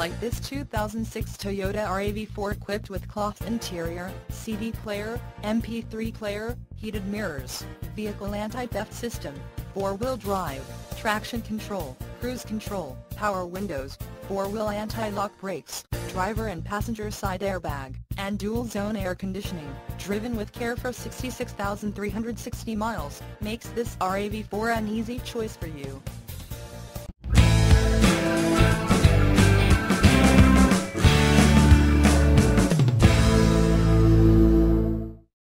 like this 2006 Toyota RAV4 equipped with cloth interior, CD player, MP3 player, heated mirrors, vehicle anti-theft system, 4-wheel drive, traction control, cruise control, power windows, 4-wheel anti-lock brakes, driver and passenger side airbag, and dual-zone air conditioning, driven with care for 66,360 miles, makes this RAV4 an easy choice for you.